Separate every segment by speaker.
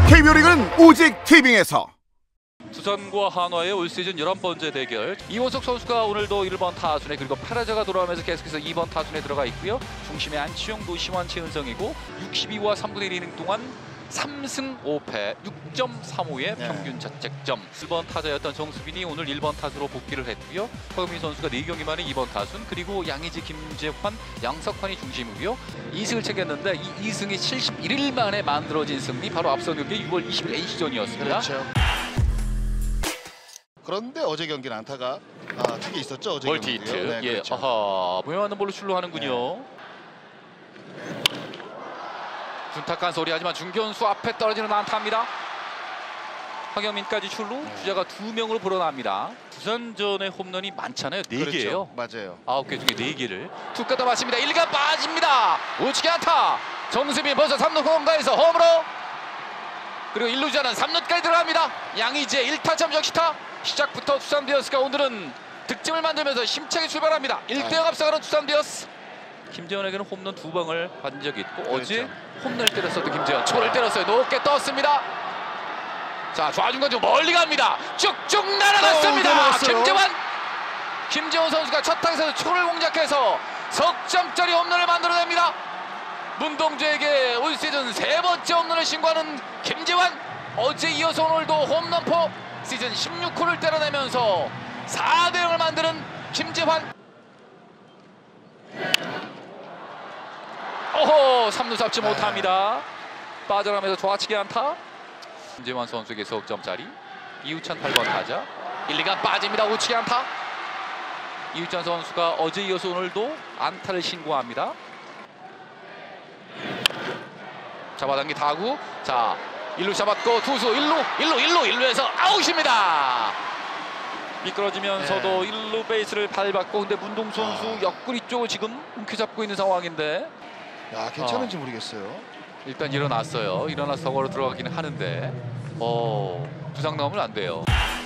Speaker 1: KBO 리그는 오직 티빙에서.
Speaker 2: 두산과 한화의 올 시즌 11번째 대결. 이원석 선수가 오늘도 1번 타순에, 그리고 파라자가 돌아오면서 계속해서 2번 타순에 들어가 있고요. 중심에 안치용, 노시환, 최은성이고 62와 3분의 1이닝 동안 3승 5패 6.35의 평균 자책점. 1번 타자였던 정수빈이 오늘 1번 타수로 복귀를 했고요. 허경민 선수가 4경기 만에 2번 타순, 그리고 양의지, 김재환, 양석환이 중심이고요. 2승을 챙겼는데 이 2승이 71일 만에 만들어진 승리, 바로 앞선 경기 6월 20일 NC전이었습니다.
Speaker 3: 그렇죠. 그런데 어제 경기는 안타가 2개 있었죠. 어제
Speaker 2: 멀티 히트.
Speaker 3: 네,
Speaker 2: 예,
Speaker 3: 그렇죠.
Speaker 2: 아하, 무효하는 볼로 출루하는군요. 둔탁한 소리 하지만 중견수 앞에 떨어지는 안타입니다. 황영민까지 출루, 주자가 2명으로 불어납니다. 두산전의 홈런이 많잖아요. 4개예요.
Speaker 3: 그렇죠. 맞아요.
Speaker 2: 9개 중에 4개를 툭 갖다 맞습니다. 1가 빠집니다. 우측에 안타. 정수빈 벌써 3루 공간에서 홈으로, 그리고 1루 주자는 3루까지 들어갑니다. 양의지의 1타점 적시타. 시작부터 두산 베어스가 오늘은 득점을 만들면서 힘차게 출발합니다. 1대0 앞서가는 두산 베어스. 김재원에게는 홈런 2방을 받은 적이 있고,
Speaker 3: 그렇죠.
Speaker 2: 어제 홈런을 때렸었던 김재원, 초를 때렸어요. 높게 떴습니다. 자, 좌중간중 멀리 갑니다. 쭉쭉 날아갔습니다. 김재원 선수가 첫 타석에서 초를 공략해서 석점짜리 홈런을 만들어냅니다. 문동주에게 올 시즌 3번째 홈런을 신고하는 김재환. 어제 이어서 오늘도 홈런포 시즌 16호를 때려내면서 4대0을 만드는 김재환. 오호, 3루 잡지 못합니다. 빠져나가면서 좌측에 안타. 김재환 선수에게 석점짜리. 이우찬 8번 타자. 1, 2간 빠집니다. 우측에 안타. 이우찬 선수가 어제 이어서 오늘도 안타를 신고합니다. 잡아당기 타구. 자, 1루 잡았고 투수 1루에서 아웃입니다. 미끄러지면서도 1루 베이스를 밟았고, 근데 문동 선수 옆구리 쪽을 지금 움켜잡고 있는 상황인데,
Speaker 3: 야, 괜찮은지 모르겠어요.
Speaker 2: 일단 일어났어요. 일어나서 서거로 들어가기는 하는데 부상 나오면 안 돼요.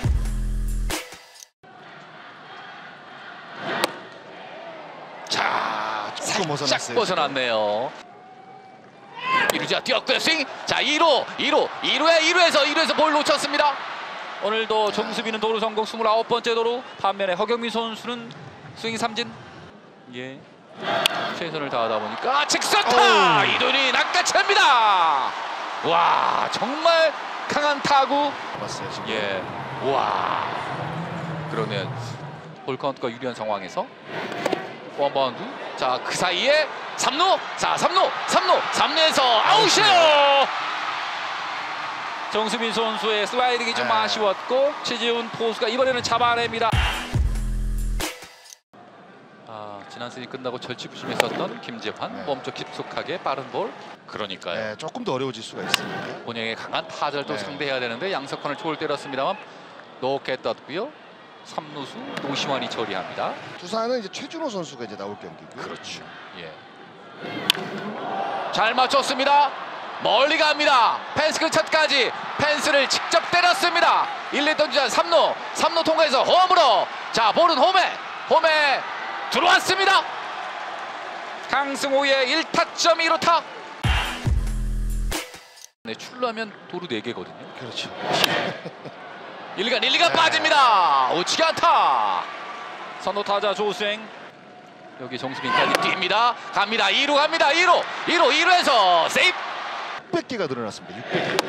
Speaker 2: 자, 살짝 벗어났네요. 1루자 뛰었고요. 스윙. 자, 2루에서 볼 놓쳤습니다. 오늘도 정수빈은 도루 성공 29번째 도루. 반면에 허경민 선수는 스윙 삼진. 예, 최선을 다하다 보니까 직선타. 이돈이 낚아챕니다. 와, 정말 강한 타구.
Speaker 3: 봤어요 지금.
Speaker 2: 예, 와. 그러면 볼 카운트가 유리한 상황에서 원바운드. 자, 그 사이에 3루. 자, 3루에서 아웃이에요. 정수빈 선수의 슬라이딩이 좀 아쉬웠고, 최재훈 포수가 이번에는 잡아냅니다. 지난 시즌 끝나고 절치부심했었던 김재환, 멈춰 깊숙하게 빠른 볼. 그러니까요.
Speaker 3: 네, 조금 더 어려워질 수가 있습니다.
Speaker 2: 본인에게 강한 타자를 또 상대해야 되는데 양석환을 초를 때렸습니다만 높게 떴고요. 3루수 노시환이 처리합니다.
Speaker 3: 두산은 이제 최준호 선수가 이제 나올 경기고요.
Speaker 2: 그렇죠. 예. 잘 맞췄습니다. 멀리 갑니다. 펜스 근처까지. 펜스를 직접 때렸습니다. 1루 던지자 3루 통과해서 홈으로. 자, 볼은 홈에 들어왔습니다. 강승호의 1타점 1루타. 네, 출루하면 도루 4개거든요.
Speaker 3: 그렇죠.
Speaker 2: 1간 빠집니다. 우측에 안타. 선호 타자 조수행. 여기 정수빈까지 뜁니다. 갑니다. 2루 갑니다. 2루에서 세이프.
Speaker 3: 600개가 늘어났습니다. 600개.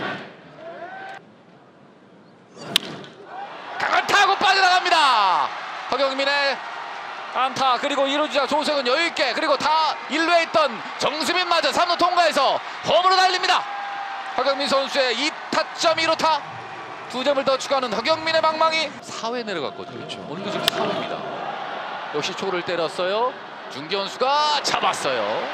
Speaker 2: 강한 타구 빠져나갑니다. 허경민의 안타. 그리고 2루 주자 조수행은 여유있게, 그리고 다 1루에 있던 정수빈마저 3루 통과해서 홈으로 달립니다. 허경민 선수의 2타점 1루타. 2점을 더 추가하는 허경민의 방망이. 4회 내려갔거든요.
Speaker 3: 그렇죠.
Speaker 2: 오늘도 지금 4회입니다. 역시 초를 때렸어요. 중견수가 잡았어요.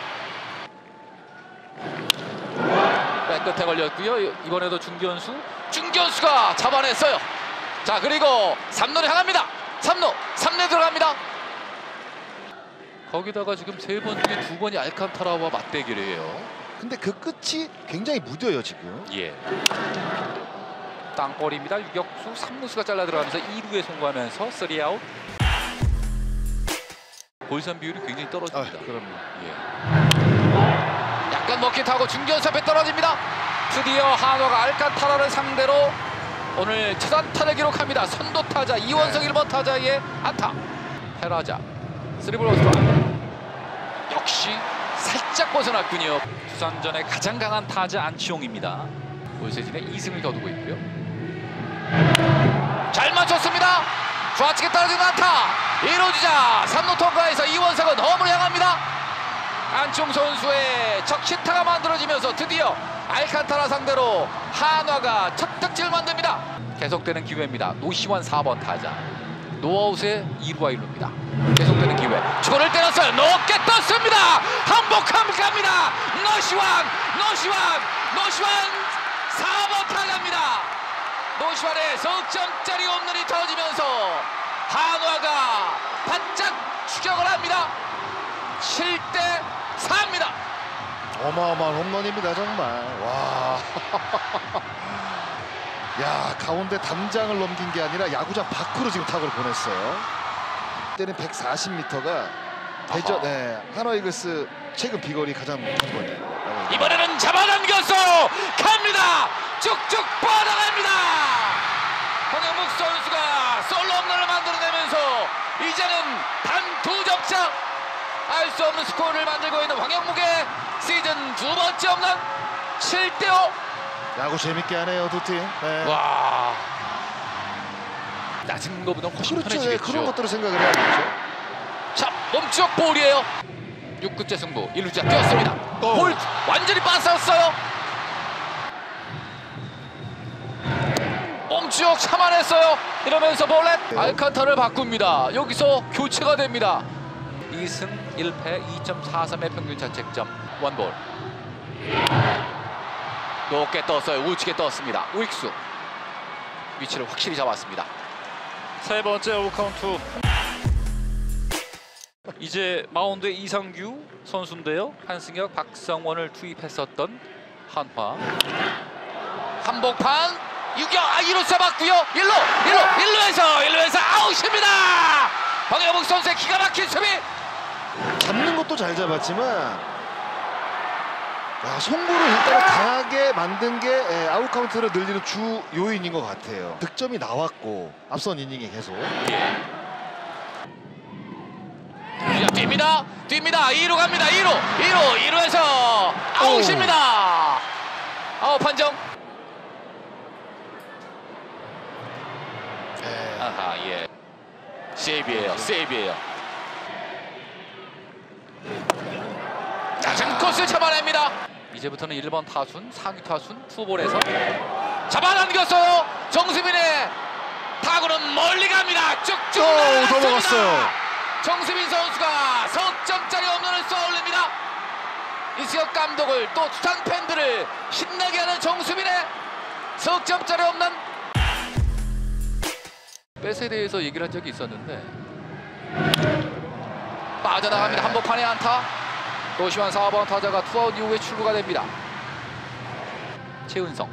Speaker 2: 백끝에 걸렸고요. 이번에도 중견수가 잡아냈어요. 자, 그리고 3루를 향합니다. 3루에 들어갑니다. 거기다가 지금 3번 중에 2번이 알칸타라와 맞대결이에요.
Speaker 3: 근데 그 끝이 굉장히 무뎌요 지금.
Speaker 2: 예. 땅볼입니다. 유격수 3루수가 잘라 들어가면서 2루에 송구하면서 3아웃. 볼선 비율이 굉장히 떨어집니다.
Speaker 3: 그럼요.
Speaker 2: 예. 약간 먹기 타고 중견수 앞에 떨어집니다. 드디어 한화가 알칸타라를 상대로 오늘 첫 안타를 기록합니다. 선두 타자 이원석 1번 타자의 안타. 페라자 3볼 원스트라이크. 역시 살짝 벗어났군요. 두산전의 가장 강한 타자 안치홍입니다. 올 시즌에 2승을 거두고 있고요. 잘 맞췄습니다. 좌측에 떨어진 안타. 1루 주자 3루 통과해서 이원석은 홈을 향합니다. 안치홍 선수의 적시타가 만들어지면서 드디어 알칸타라 상대로 한화가 첫 득점을 만듭니다. 계속되는 기회입니다. 노시환 4번 타자. 노아웃의 2루와 1루입니다. 계속되는 기회. 초를 때렸어요. 높게 떴습니다. 한복합니다. 노시환 4번 타자입니다. 노시환의 석점짜리 홈런이 터지면서 한화가 바짝 추격을 합니다. 7대 4입니다.
Speaker 3: 어마어마한 홈런입니다 정말. 와. 야, 가운데 담장을 넘긴 게 아니라 야구장 밖으로 지금 타구를 보냈어요. 그때는 140m가 대전 한화 이글스 최근 비거리 가장 큰 거예요.
Speaker 2: 이번에는 잡아당겼어. 갑니다. 쭉쭉 뻗어갑니다. 황영묵 선수가 솔로 홈런을 만들어내면서 이제는 단 2점차 알 수 없는 스코어를 만들고 있는 황영묵의 시즌 2번째 홈런. 7대5.
Speaker 3: 야구 재밌게 하네요 두 팀. 네.
Speaker 2: 와, 낮은 것보다 훨씬
Speaker 3: 그렇죠.
Speaker 2: 편해지겠죠.
Speaker 3: 그런 것들을 생각을 해야겠죠.
Speaker 2: 자, 멈추어 볼이에요. 6구째 승부. 1루자 뛰었습니다. 볼 완전히 빠졌어요. 멈추어 참아냈어요. 이러면서 볼넷. 알칸타를 바꿉니다. 여기서 교체가 됩니다. 2승 1패 2.43의 평균 자책점. 원볼. 높게 떴어요. 우측에 떴습니다. 우익수 위치를 확실히 잡았습니다. 세 번째 아웃카운트. 이제 마운드에 이상규 선수인데요. 한승혁, 박성원을 투입했었던 한화. 한복판 유격 2루 잡았고요. 1루에서 아웃입니다. 황영묵 선수의 기가 막힌 수비.
Speaker 3: 잡는 것도 잘 잡았지만 송구를 일단 강하게 만든 게 아웃 카운트를 늘리는 주 요인인 것 같아요. 득점이 나왔고 앞선 이닝에 계속.
Speaker 2: 뜁니다. 2루 갑니다. 2루에서 아웃입니다. 아웃 판정. 아하, 예. 세이브예요. 낮은 코스 잡아냅니다. 이제부터는 1번 타순, 상위 타순, 투볼에서 잡아당겼어요. 정수빈의 타구는 멀리 갑니다. 쭉쭉
Speaker 3: 넘어갔어요.
Speaker 2: 정수빈 선수가 석점짜리 홈런을 쏘아올립니다. 이수혁 감독을 또 두산 팬들을 신나게 하는 정수빈의 석점짜리 홈런. 뺏에 대해서 얘기를 한 적이 있었는데 빠져나갑니다. 한복판의 안타. 노시환 4번 타자가 투아웃 이후에 출루가 됩니다. 최은성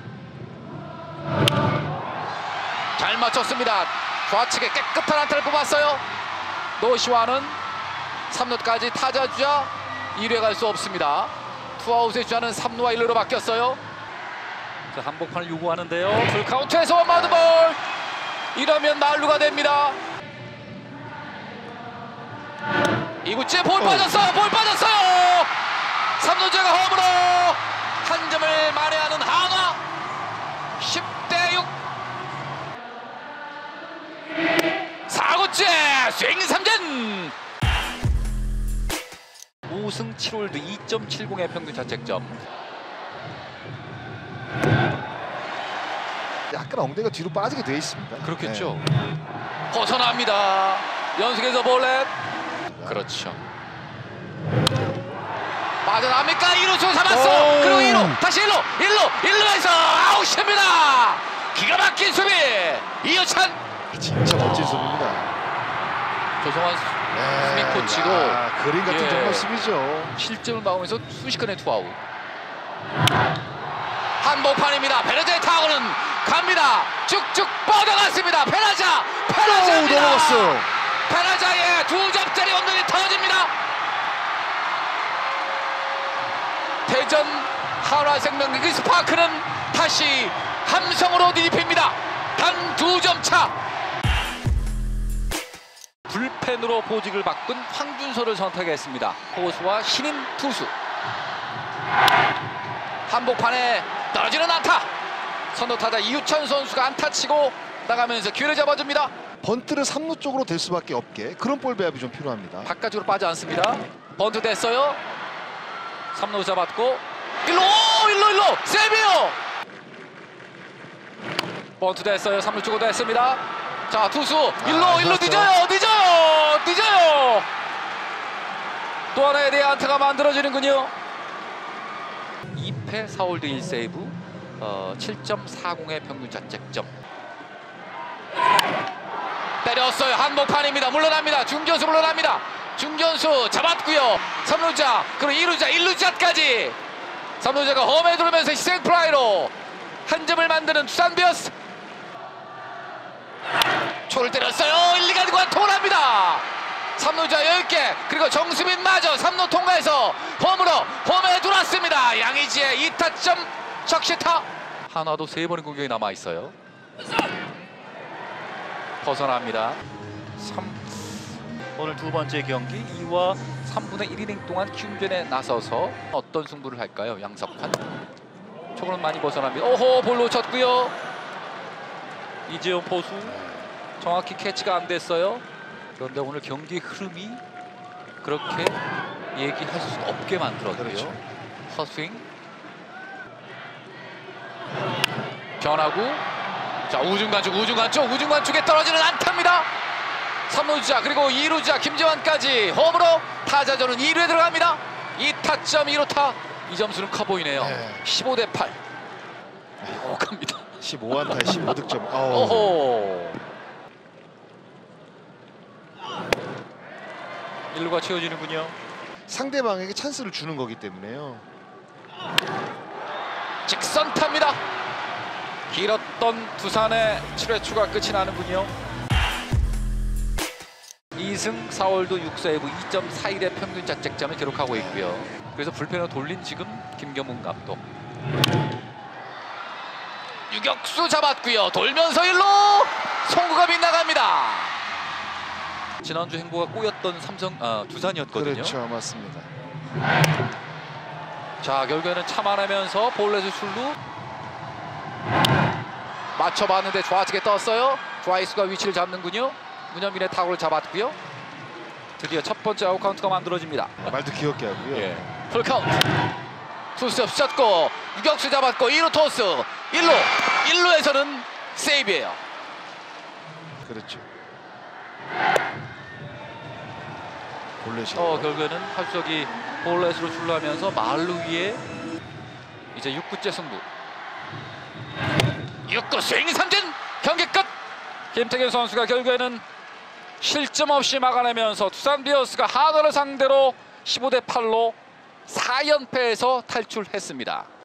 Speaker 2: 잘 맞췄습니다. 좌측에 깨끗한 안타를 뽑았어요. 노시환은 3루까지 타자 주자 1회 갈 수 없습니다. 투아웃의 주자는 3루와 1루로 바뀌었어요. 자, 한복판을 요구하는데요. 풀카운트에서 원바운드 볼. 이러면 만루가 됩니다. 2구째 볼 빠졌어요. 3루자가 홈으로 한 점을 만회하는 한화. 10대6. 4구째 스윙 삼진. 5승 7홀드 2.70의 평균 자책점.
Speaker 3: 약간 엉덩이가 뒤로 빠지게 돼 있습니다.
Speaker 2: 그렇겠죠. 벗어납니다. 연속해서 볼넷. 그렇죠. 빠져나갑니까? 2루수 잡았어. 그리고 2루 다시 1루에서 아웃입니다. 기가 막힌 수비. 이효찬.
Speaker 3: 진짜 멋진 수비입니다.
Speaker 2: 조성환 수비 코치도
Speaker 3: 그림 같은 정말 수비죠.
Speaker 2: 실점을 막으면서 순식간에 투아웃. 한복판입니다. 페라자의 타구는 갑니다. 쭉쭉 뻗어갔습니다. 페라자입니다.
Speaker 3: 넘어갔어요.
Speaker 2: 페라자의 2점짜리 홈런이 터집니다. 대전 한화생명력의 스파크는 다시 함성으로 뒤집힙니다. 단 2점 차. 불펜으로 보직을 바꾼 황준서를 선택했습니다. 포수와 신인 투수. 한복판에 떨어지는 안타. 선두타자 이유찬 선수가 안타 치고 나가면서 기회를 잡아줍니다.
Speaker 3: 번트를 3루 쪽으로 될 수밖에 없게 그런 볼 배합이 좀 필요합니다.
Speaker 2: 바깥쪽으로 빠지 않습니다. 번트 됐어요. 3루 잡았고 1루 세이브요. 번트 됐어요. 3루 쪽으로 됐습니다. 자, 투수 1루 늦어요. 또 하나에 대한 안타가 만들어지는군요. 2패 4홀드 1세이브 7.40의 평균 자책점. 때렸어요. 한복판입니다. 물러납니다. 중견수 물러납니다. 중견수 잡았고요. 3루자 그리고 2루자 1루자까지 3루자가 홈에 들어오면서 희생플라이로 한 점을 만드는 두산 베어스. 초를 때렸어요. 1, 2가 되고 통합니다. 3루자 10개 그리고 정수빈마저 3루 통과해서 홈에 들어왔습니다. 양의지의 2타점 적시타. 한화도 3번의 공격이 남아있어요. 벗어납니다. 오늘 두 번째 경기 2와 3분의 1이닝 동안 키움전에 나서서 어떤 승부를 할까요? 양석환. 초구는 많이 벗어납니다. 오호, 볼 놓쳤고요. 이재용 포수 정확히 캐치가 안 됐어요. 그런데 오늘 경기 흐름이 그렇게 얘기할 수 없게 만들었고요.
Speaker 3: 그렇죠.
Speaker 2: 헛스윙. 변하고 자, 우중간 쪽에 떨어지는 안타입니다. 3루자 그리고 2루자 김재환까지 홈으로 타자전은 2루에 들어갑니다. 2타점 1루타. 이 점수는 커 보이네요.
Speaker 3: 네.
Speaker 2: 15대8. 갑니다.
Speaker 3: 15안타에 15득점.
Speaker 2: 오호. 1루가 채워지는군요.
Speaker 3: 상대방에게 찬스를 주는 거기 때문에요.
Speaker 2: 직선 탑니다. 길었던 두산의 7회 추가 끝이 나는군요. 2승 4홀드 6세이브 2.41의 평균 자책점을 기록하고 있고요. 그래서 불펜으로 돌린 지금 김경문 감독. 유격수 잡았고요. 돌면서 1루 송구가 빗나갑니다. 지난주 행보가 꼬였던 두산이었거든요.
Speaker 3: 그렇죠, 맞습니다.
Speaker 2: 자, 결국에는 참아내면서 볼넷을 출루. 맞춰봤는데 좌측에 떴어요. 좌익수가 위치를 잡는군요. 문현민의 타구를 잡았고요. 드디어 첫 번째 아웃 카운트가 만들어집니다.
Speaker 3: 말도 귀엽게 하고요.
Speaker 2: 예. 풀 카운트. 투수 쳤고 유격수 잡았고 2루 토스. 1루에서는 세이브예요.
Speaker 3: 그렇죠. 볼넷이.
Speaker 2: 결국에는 활석이 볼넷으로 출루하면서 마루 위에 이제 6구째 승부. 6구 스윙 삼진. 경기 끝. 김태균 선수가 결국에는 실점 없이 막아내면서 두산 베어스가 한화를 상대로 15대8로 4연패에서 탈출했습니다.